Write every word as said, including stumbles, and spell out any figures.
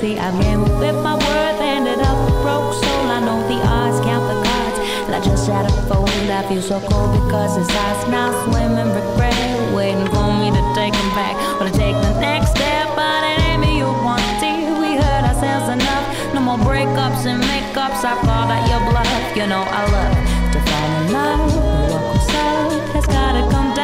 See, I gambled with my worth, ended up a broke soul. I know the odds, count the cards, and I just had a fold. I feel so cold because his eyes now swim in regret, waiting for me to take him back or to take the next step. But it ain't me you wanted. We hurt ourselves enough. No more breakups and makeups. I call that your bluff. You know I love to fall in love. The local side has gotta come